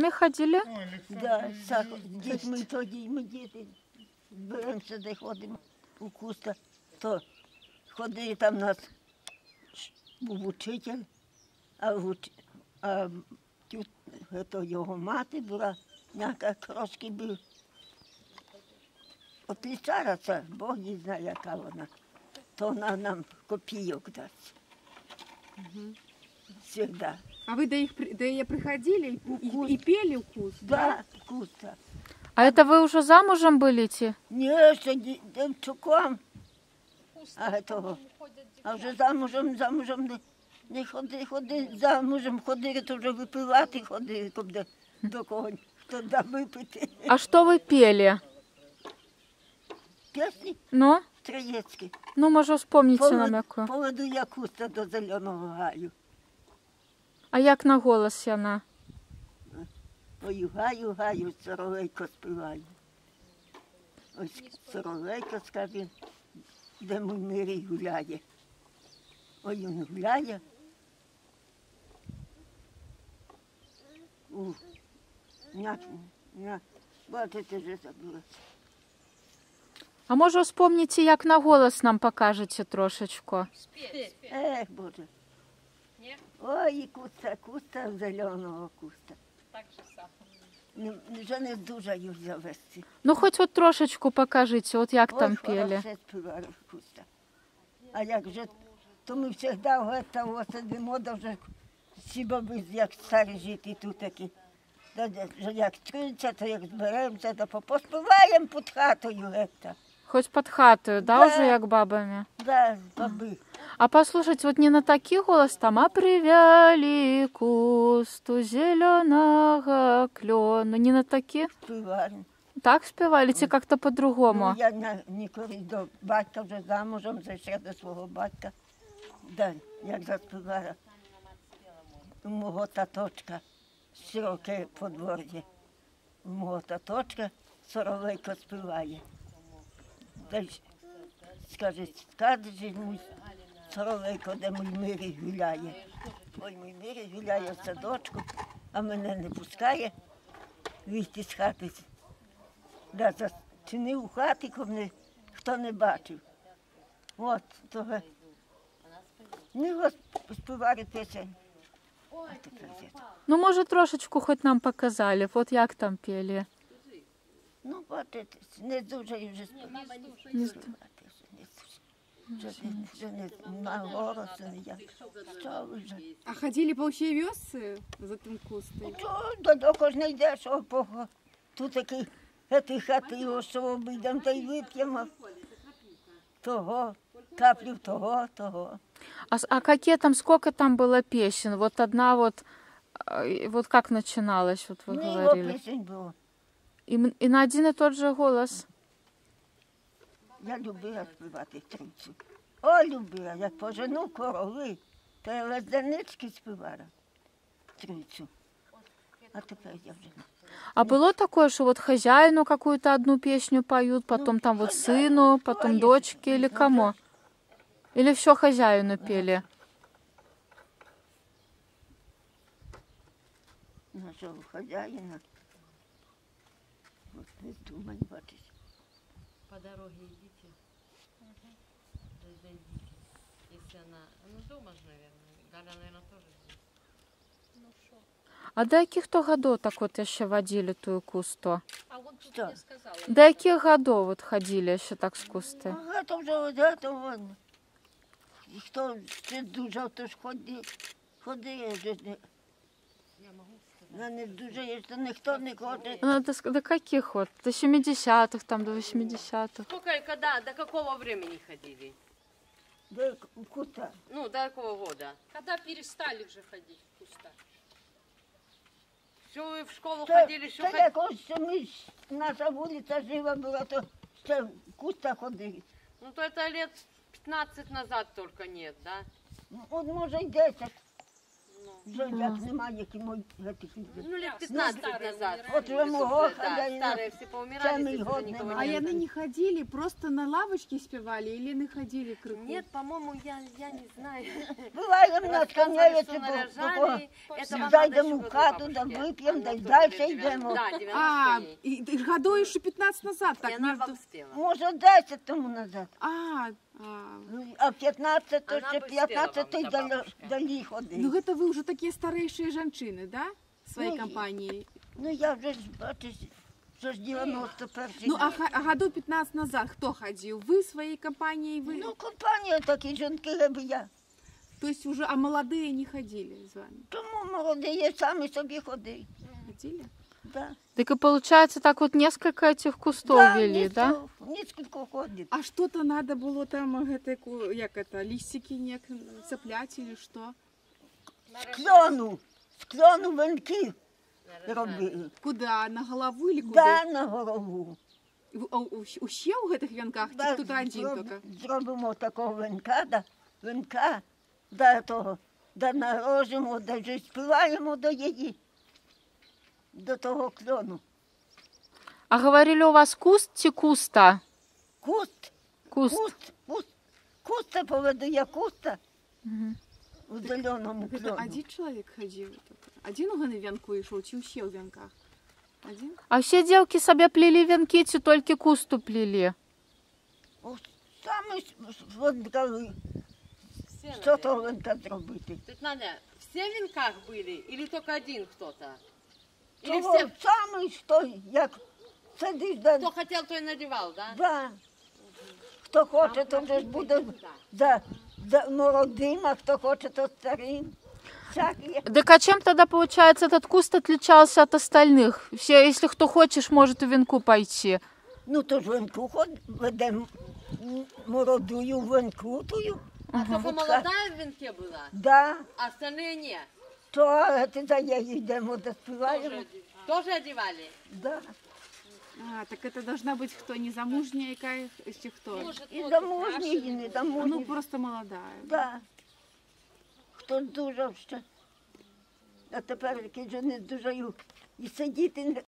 самі ходили? Да, з дітьми тоді, ми діти зберемося, де ходимо у куста, то ходили там у нас був учитель, а то його мати була, яка трошки був. От лісара це, Бог не знає, яка вона, то вона нам копійок дасть. Всегда. А вы до ее приходили и пели в куст? Да, куста. А это вы уже замужем были идти? Ні, ще дівчуком. А вже замужем не ходи, замужем ходили, то вже випивати ходили, куди до кого, хто да випити. А что вы пели? Пісні Ну? троєцькі. Ну, може, вспомните нам яку. Поведу я куста до зеленого гаю. А як на голос яна? Ой, гаю, гаю, соловейко співаю. Ось соловейко, скаже, де мій мирій гуляє. Ой, він гуляє. Бачите, вже забула. А може, вспомните, як на голос нам покажете трошечку? Ех, Боже. Ой, куста зеленого куста. Так же само. Вже не здужаю завести. Ну, хоч от трошечку покажите, от як там пели. Ой, співали куста. А як же, то ми завжди сидимо, да вже всі баби, як старі жити тут такі. Як чуються, то як зберемося, то поспіваємо під хатою гетто. Хоч під хатою, да, уже як бабами? Да, баби. А послушайте, вот не на такий голос там, а привяли кусту зеленого клену, не на такі? Співали. Так співали, чи як-то по-другому? Ну, я ніколи до батька вже замужем, ще до свого батька. Да, як заспівала у мого таточка, широке подвор'я. У мого таточка соловейко співає. Скаже, мій соловейко, де мій мирій гуляє. Ой, мій мирій гуляє в садочку, а мене не пускає вийти з хати. Да, зачинив у хаті, хто не бачив. От, того. Не співали пісень. Ну, може, трошечку хоч нам показали, от як там пели. Ну, бачите, не дуже і вже співати. Вже не на голосу ніяк. Що вже? А ходили по всей вёсце за тим кустом? До кожної йдеш, тут такі хати, що обійдемо, та й вип'ємо. Того, каплю того. А какие там, сколько там было песен? Вот одна вот как начиналась, вот вы говорили? Його пісень було. И на один и тот же голос? Я любила співати трицю. О, любила, як пожену корови, то я лезданички співала трицю. А тепер я вже не. А было такое, что вот хозяину какую-то одну песню поют, потом там вот сыну, потом дочке или кому? Или все хозяину пели? Нашого хазяїна. От не думай, бачиш. По дороге идите. Зайдите. Если она... Ну, дома же, наверное. Галя, наверное, тоже здесь. Ну що? А до яких то годов так вот еще водили ту кусту? А от тут Що? не сказала. До яких годов вот ходили еще так с кусты? Ага, то вже, вон. І хто ще дуже, то ж ходи, вже не. Не дуже, то ніхто не ходить. Ну, до каких вот? До 70-х, там, до 80-х? Сколько и когда, до какого времени ходили? Де кута? Ну, до какого года? Когда перестали вже ходити в кустах? Все, вы в школу Та ходили, все ходили? якось ми, наша вулиця жива була, то ще в куста ходили. Ну, то это лет 15 назад только нет, да? От може й 10. Ну. Вже як немає, які мої таких. Ну, лет 15 назад. От вже мого Да, хазяїна. старые все поумирали, Самый здесь уже годный никого А момент. нет. яны не ходили, просто на лавочке спевали или не ходили к рыку? Нет, по-моему, я не знаю. Буває, мене Рассказывали, сканяється, что бо наряжали. Это вам надо зайдемо еще в хату, году да бабушке. вип'ємо, Она да й тоже далі 90. йдемо. Да, 90 А, дней. и году еще 15 назад, И так она между... вам спела. Може, 10 тому назад. А 15, то Вона ще б спела 15 вам, та далі, бабушка. далі Ну ходив. это вы уже такие старейшие женщины, да? Своей Ну, и- компании. Ну я вже ж, бачиш, що ж 91-й. Ну а году 15 назад кто ходил? Вы своей компанией? Вы? Ну, компанія такі жінки, як я. То есть уже, а молодые не ходили с вами? Тому молоді самі собі ходили. Ходили? Да. Так и получается, так вот несколько этих кустов вели, да? Несколько ходить. А что-то надо было там, як это, листики не цеплять или что? З кльону венки робили. Куда? На голову или Да, куда? на голову. У ще у гэтых венках? Да, Чи кто-то один только? Зробимо такого венка, да того, да нарожимо, да вже співаємо до її, до того кльону. А говорили, у вас куст чи куста? Куст, Куст. куста поведу я куста Мгм. у зеленому Это кльону. один человек ходил? Один у ганы венку йшов, чи ще у венках? Один? А все девки себе плели венки, чи только кусту плели? Саме венкали, Все, що наверное. того венка зробити. Тетя Надя, все в венках были или только один кто-то? Или Того все, саме, що як сидиш, да, кто хотел, то и надевал, да? да. Хто хоче, то вже ж буде за молодим, а хто хоче, то старим. Всякі. Так а чем тогда, получается, этот куст отличался от остальных? Все, если кто хочешь, может в венку пойти. Ну, то ж венку ведемо молодую венку тую. А только молодая в венке была, Да, а остальные нет. то ти за її йдемо, доспіваємо. Тоже одевали? Да. А, так это должна быть кто, незамужняя якая, чи кто? І замужні, і не А, ну замужні. просто молодая. Да. Хто здужав ще. А тепер, які вже не здужають, і сидіти